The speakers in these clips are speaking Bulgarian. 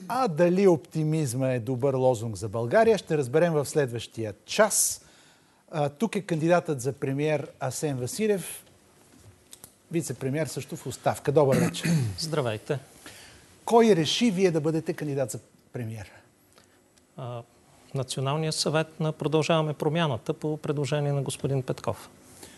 А дали оптимизма е добър лозунг за България, ще разберем в следващия час. Тук е кандидатът за премиер Асен Василев, вице-премиер също в оставка. Добър вечер. Здравейте. Кой реши вие да бъдете кандидат за премиер? Националният съвет на Продължаваме промяната по предложение на господин Петков.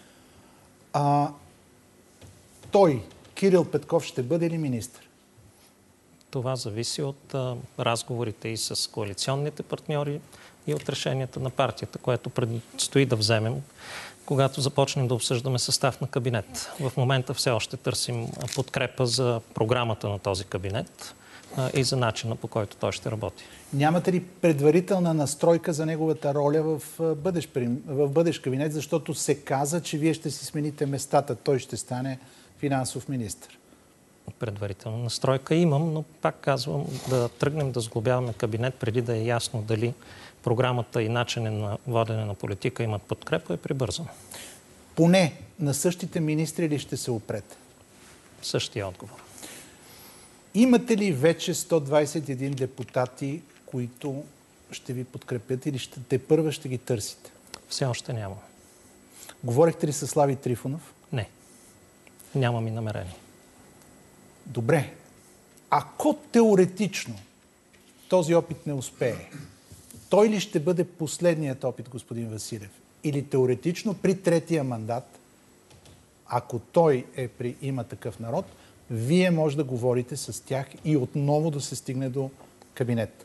Той, Кирил Петков, ще бъде ли министър? Това зависи от разговорите и с коалиционните партньори и от решенията на партията, което предстои да вземем, когато започнем да обсъждаме състав на кабинет. В момента все още търсим подкрепа за програмата на този кабинет и за начина, по който той ще работи. Нямате ли предварителна настройка за неговата роля в бъдещ кабинет, защото се каза, че вие ще си смените местата, той ще стане финансов министър? Предварителна настройка имам, но пак казвам, да тръгнем да сглобяваме кабинет преди да е ясно дали програмата и начинът на водене на политика имат подкрепа, е прибързано. Поне на същите министри ли ще се опрете? Същия отговор. Имате ли вече 121 депутати, които ще ви подкрепят или тепърва ще ги търсите? Все още няма. Говорихте ли с Слави Трифонов? Не. Нямам и намерение. Добре. Ако теоретично този опит не успее, той ли ще бъде последният опит, господин Василев? Или теоретично при третия мандат, ако той е при Има такъв народ, вие може да говорите с тях и отново да се стигне до кабинет?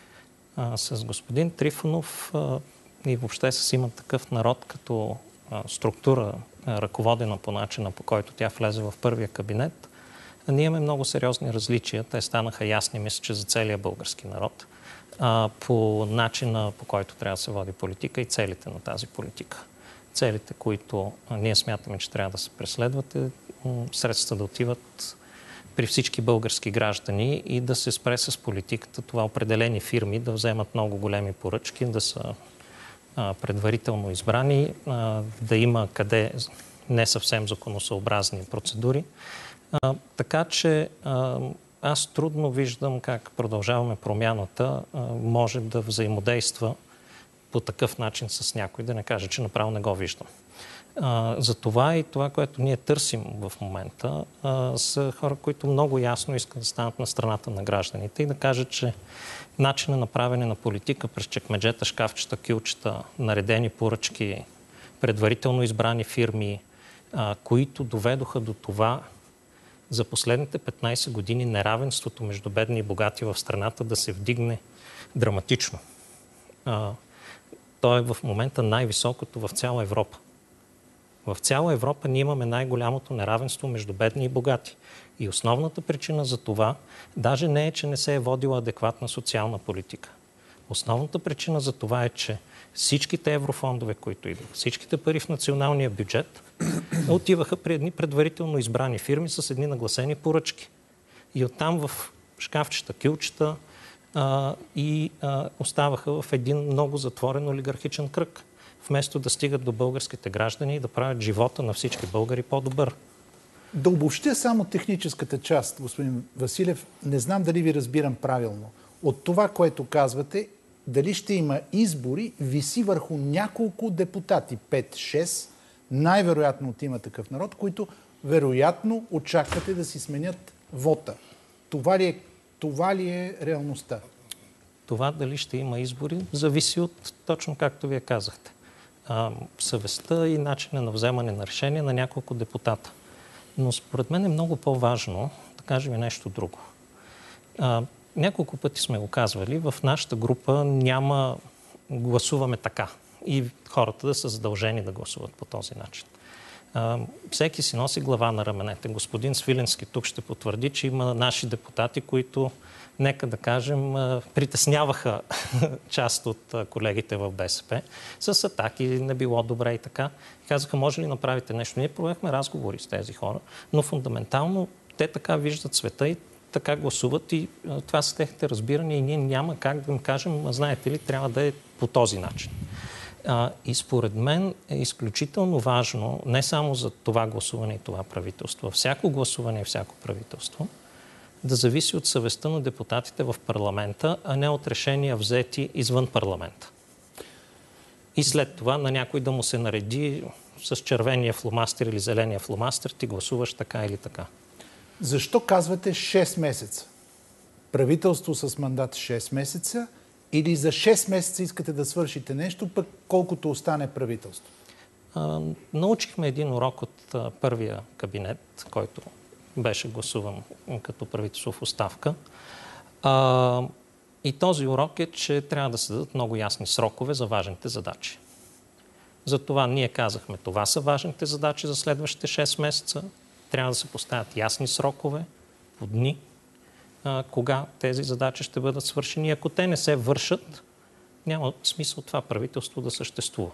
С господин Трифонов и въобще с Има такъв народ като структура, ръководена по начина, по който тя влезе в първия кабинет, ние имаме много сериозни различия. Те станаха ясни, мисля, че за целия български народ, по начина, по който трябва да се води политика и целите на тази политика. Целите, които ние смятаме, че трябва да се преследват, е средства да отиват при всички български граждани и да се спре с политиката това определени фирми да вземат много големи поръчки, да са предварително избрани, да има къде не съвсем законосъобразни процедури. Така че аз трудно виждам как Продължаваме промяната може да взаимодейства по такъв начин с някой, да не кажа, че направо не го виждам. Затова и това, което ние търсим в момента, са хора, които много ясно искат да станат на страната на гражданите и да кажат, че начинът на правене на политика през чекмеджета, шкафчета, кюлчета, наредени поръчки, предварително избрани фирми, които доведоха до това за последните 15 години неравенството между бедни и богати в страната да се вдигне драматично. То е в момента най-високото в цяла Европа. В цяла Европа ние имаме най-голямото неравенство между бедни и богати. И основната причина за това даже не е, че не се е водила адекватна социална политика. Основната причина за това е, че всичките еврофондове, които идват, всичките пари в националния бюджет отиваха при едни предварително избрани фирми с едни нагласени поръчки. И оттам в шкафчета, кюлчета оставаха в един много затворен олигархичен кръг, вместо да стигат до българските граждани и да правят живота на всички българи по-добър. Да обобщя само техническата част, господин Василев, не знам дали ви разбирам правилно. От това, което казвате, дали ще има избори, виси върху няколко депутати, 5-6, най-вероятно от Има такъв народ, които вероятно очаквате да си сменят вота. Това ли е реалността? Това дали ще има избори, зависи от точно както вие казахте. Съвестта и начина на вземане на решение на няколко депутата. Но според мен е много по-важно да кажем и нещо друго. Няколко пъти сме го казвали, в нашата група няма гласуваме така и хората да са задължени да гласуват по този начин. Всеки си носи глава на раменете. Господин Свиленски тук ще потвърди, че има наши депутати, които, нека да кажем, притесняваха част от колегите в БСП с атаки, не било добре и така. И казаха, може ли направите нещо? Ние провехме разговори с тези хора, но фундаментално те така виждат света и така гласуват и това са техните разбирания и ние няма как да им кажем, знаете ли, трябва да е по този начин. И според мен е изключително важно, не само за това гласуване и това правителство, всяко гласуване и всяко правителство, да зависи от съвестта на депутатите в парламента, а не от решения взети извън парламента. И след това на някой да му се нареди с червения фломастер или зеления фломастер, ти гласуваш така или така. Защо казвате 6 месеца? Правителство с мандат 6 месеца или за 6 месеца искате да свършите нещо, пък колкото остане правителство? Научихме един урок от първия кабинет, който беше гласуван като правителство в оставка. И този урок е, че трябва да се дадат много ясни срокове за важните задачи. Затова ние казахме, това са важните задачи за следващите 6 месеца. Трябва да се поставят ясни срокове по дни, кога тези задачи ще бъдат свършени. Ако те не се вършат, няма смисъл това правителство да съществува.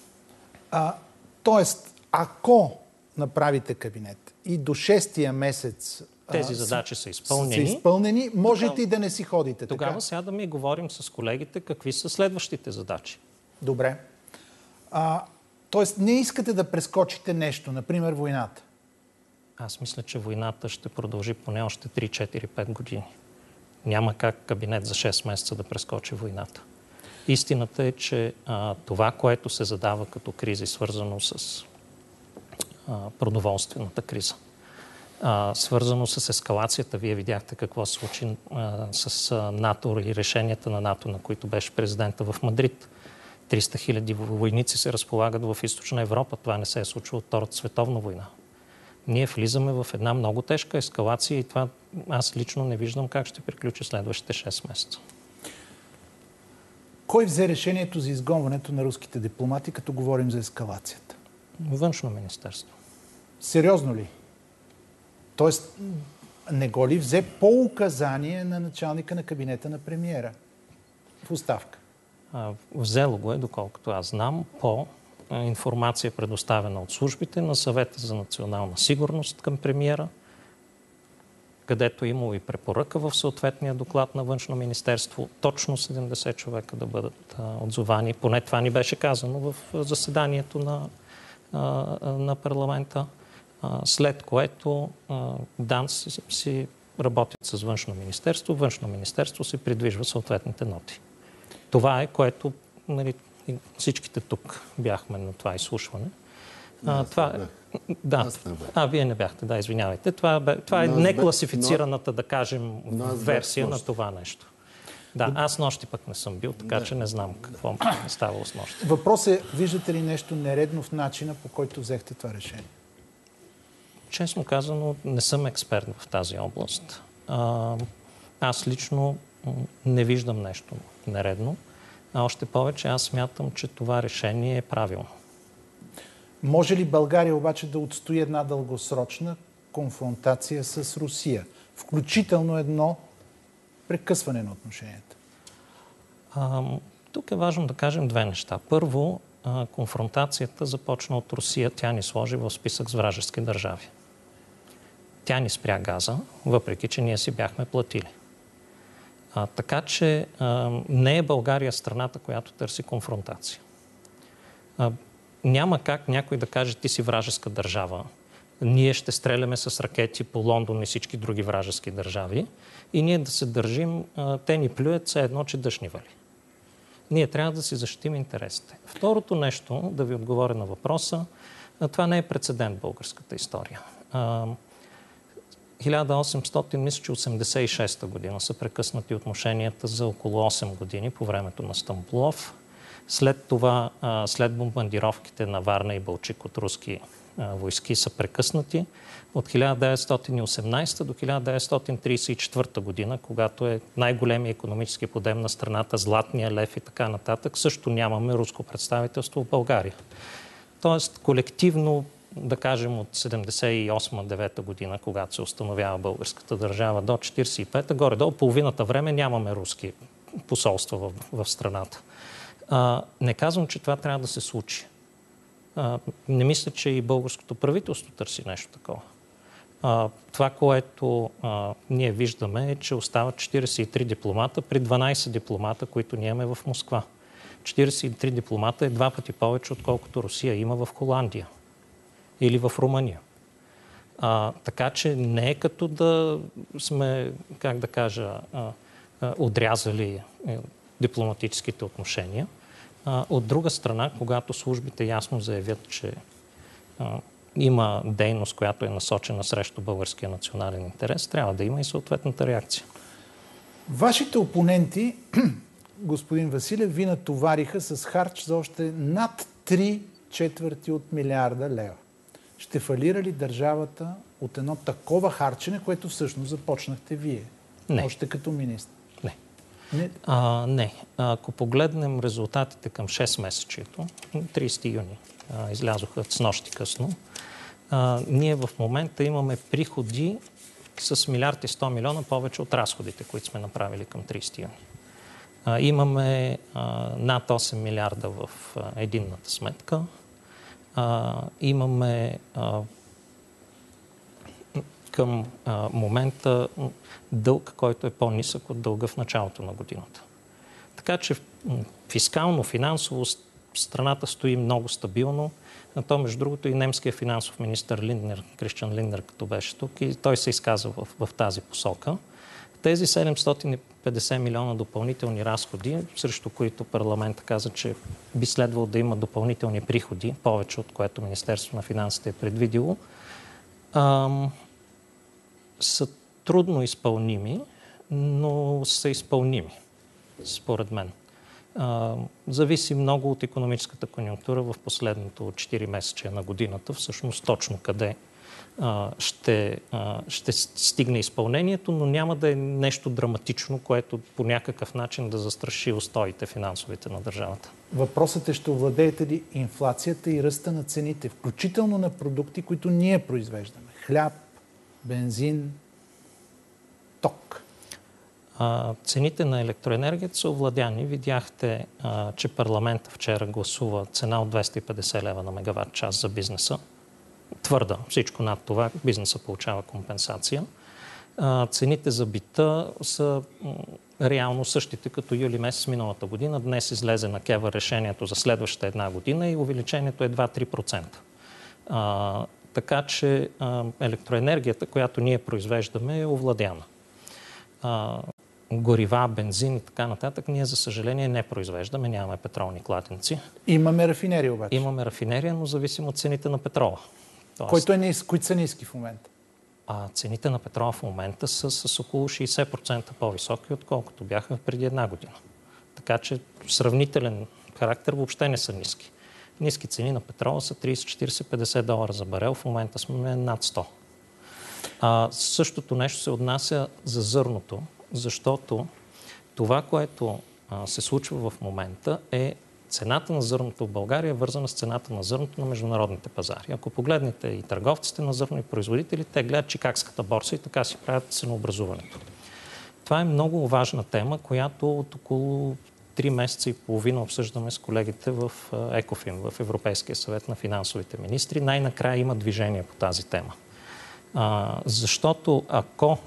Тоест, ако направите кабинет и до 6-тия месец тези задачи са изпълнени, можете и да не си ходите. Тогава сядаме и говорим с колегите какви са следващите задачи. Добре. Тоест, не искате да прескочите нещо, например войната? Аз мисля, че войната ще продължи поне още 3-4-5 години. Няма как кабинет за 6 месеца да прескочи войната. Истината е, че това, което се задава като кризи, свързано с продоволствената криза, свързано с ескалацията, вие видяхте какво се случи с НАТО и решенията на НАТО, на които беше президента в Мадрид. 300 хиляди войници се разполагат в Източна Европа. Това не се е случило от Втората световна война. Ние влизаме в една много тежка ескалация и това аз лично не виждам как ще приключи следващите 6 месеца. Кой взе решението за изгонването на руските дипломати, като говорим за ескалацията? Външно министерство. Сериозно ли? Тоест, не го ли взе по указание на началника на кабинета на премиера в оставка? Взело го е, доколкото аз знам, по информация, предоставена от службите на Съвета за национална сигурност към премиера, където е имало и препоръка в съответния доклад на Външно министерство точно 70 човека да бъдат отзовани. Поне това ни беше казано в заседанието на парламента, след което ДАНС си работят с Външно министерство. Външно министерство си придвижва съответните ноти. Това е, което всичките тук бяхме на това изслушване. Вие не бяхте, извинявайте. Това е некласифицираната, да кажем, версия на това нещо. Аз нощи пък не съм бил, така че не знам какво е ставало с нощи. Въпрос е, виждате ли нещо нередно в начина, по който взехте това решение? Честно казано, не съм експерт в тази област. Аз лично не виждам нещо нередно. Още повече аз смятам, че това решение е правилно. Може ли България обаче да отстои една дългосрочна конфронтация с Русия? Включително едно прекъсване на отношенията. Тук е важно да кажем две неща. Първо, конфронтацията започна от Русия. Тя ни сложи в списък с вражески държави. Тя ни спря газа, въпреки че ние си бяхме платили. Така че не е България страната, която търси конфронтация. Няма как някой да каже, ти си вражеска държава. Ние ще стреляме с ракети по Лондон и всички други вражески държави и ние да се държим, те ни плюят все едно, че дъжд ни вали. Ние трябва да си защитим интересите. Второто нещо, да ви отговоря на въпроса, това не е прецедент в българската история. 1886 година са прекъснати отношенията за около 8 години по времето на Стамболов. След това, след бомбардировките на Варна и Балчик от руски войски са прекъснати. От 1918 до 1934 година, когато е най-големият икономически подем на страната, Златния лев и така нататък, също нямаме руско представителство в България. Тоест, колективно, да кажем от 78-9 година, когато се установява българската държава, до 45-та, горе-долу половината време нямаме руски посолства в страната. Не казвам, че това трябва да се случи. Не мисля, че и българското правителство търси нещо такова. Това, което ние виждаме, е, че остават 43 дипломата при 12 дипломата, които ние имаме в Москва. 43 дипломата е 2 пъти повече, отколкото Русия има в Холандия или в Румъния. Така че не е като да сме, как да кажа, отрязали дипломатическите отношения. От друга страна, когато службите ясно заявят, че има дейност, която е насочена срещу българския национален интерес, трябва да има и съответната реакция. Вашите опоненти, господин Василев, ви натовариха с харч за още над 3/4 милиарда лева. Ще фалира ли държавата от едно такова харчене, което всъщност започнахте вие? Не. Още като министр. Не. Не. Ако погледнем резултатите към 6 месечието, 30 юни излязоха с нощи късно, ние в момента имаме приходи с милиард и 100 милиона повече от разходите, които сме направили към 30 юни. Имаме над 8 милиарда в единната сметка. Имаме към момента дълг, който е по-нисък от дълга в началото на годината. Така че фискално, финансово страната стои много стабилно. На то, между другото, и немския финансов министър Линднер, Кристиан Линднер, като беше тук, и той се изказа в тази посока. Тези 750 милиона допълнителни разходи, срещу които парламент каза, че би следвало да има допълнителни приходи, повече от което Министерството на финансите е предвидило, са трудно изпълними, но са изпълними, според мен. Зависи много от икономическата конюнктура в последното 4 месече на годината, всъщност точно къде ще стигне изпълнението, но няма да е нещо драматично, което по някакъв начин да застраши устоите финансовите на държавата. Въпросът е, ще овладеете ли инфлацията и ръста на цените, включително на продукти, които ние произвеждаме? Хляб, бензин, ток. Цените на електроенергията са овладяни. Видяхте, че парламентът вчера гласува цена от 250 лева на мегаватт час за бизнеса. Твърда. Всичко над това бизнеса получава компенсация. Цените за бита са реално същите като юли месец миналата година. Днес излезе на КЕВР решението за следващата една година и увеличението е 2-3%. Така че електроенергията, която ние произвеждаме, е овладяна. Горива, бензин и така нататък, ние за съжаление не произвеждаме, нямаме петролни кладенци. Имаме рафинерия обаче. Имаме рафинерия, но зависим от цените на петрола. Които са ниски в момента? Цените на петрола в момента са с около 60% по-високи, отколкото бяха преди една година. Така че в сравнителен характер въобще не са ниски. Ниски цени на петрола са 30, 40, 50 долара за барел, в момента сме над 100. Същото нещо се отнася за зърното, защото това, което се случва в момента е цената на зърното в България е вързана с цената на зърното на международните пазари. Ако погледнете и търговците на зърно и производители, те гледат Чикагската борса и така си правят ценообразуването. Това е много важна тема, която от около 3 месеца и половина обсъждаме с колегите в ЕКОФИН, в Европейския съвет на финансовите министри. Най-накрая има движение по тази тема. Защото ако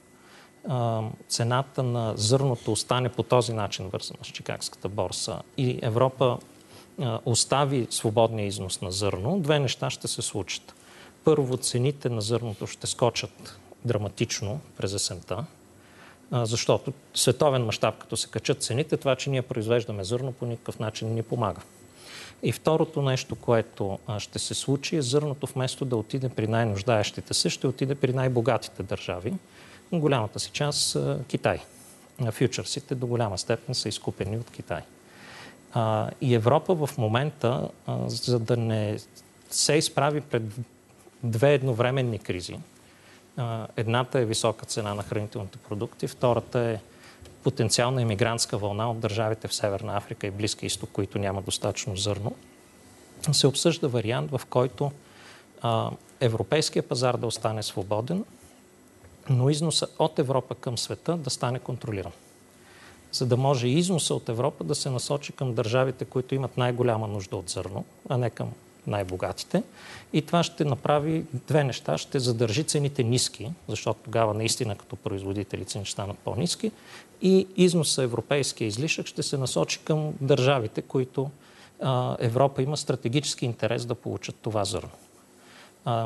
цената на зърното остане по този начин вързана с Чикагската борса и Европа остави свободния износ на зърно, две неща ще се случат. Първо, цените на зърното ще скочат драматично през есента, защото световен мащаб, като се качат цените, това, че ние произвеждаме зърно, по никакъв начин не ни помага. И второто нещо, което ще се случи, е зърното вместо да отиде при най-нуждаещите се, ще отиде при най-богатите държави. Голямата си част Китай. Фьючерсите до голяма степен са изкупени от Китай. И Европа в момента, за да не се изправи пред две едновременни кризи, едната е висока цена на хранителните продукти, втората е потенциална емигрантска вълна от държавите в Северна Африка и Близки изток, които няма достатъчно зърно, се обсъжда вариант, в който европейския пазар да остане свободен, но износа от Европа към света да стане контролиран. За да може износа от Европа да се насочи към държавите, които имат най-голяма нужда от зърно, а не към най-богатите. И това ще направи две неща. Ще задържи цените ниски, защото тогава наистина като производители цени ще станат по-ниски. И износа европейския излишък ще се насочи към държавите, които Европа има стратегически интерес да получат това зърно.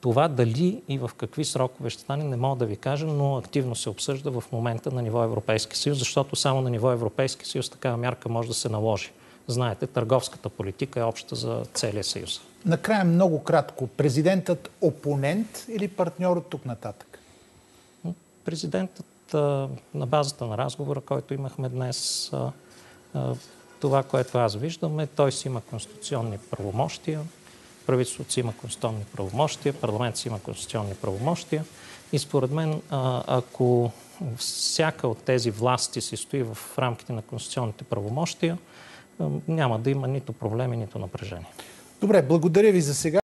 Това дали и в какви срокове ще стане, не мога да ви кажа, но активно се обсъжда в момента на ниво Европейски съюз, защото само на ниво Европейски съюз такава мярка може да се наложи. Знаете, търговската политика е обща за целия съюз. Накрая много кратко. Президентът опонент или партньор от тук нататък? Президентът на базата на разговора, който имахме днес, това, което аз виждам е, той си има конституционни правомощия, правителството си има конституционни правомощия, парламент си има конституционни правомощия и според мен, ако всяка от тези власти се стои в рамките на конституционните правомощия, няма да има нито проблеми, нито напрежение. Добре, благодаря ви за сега.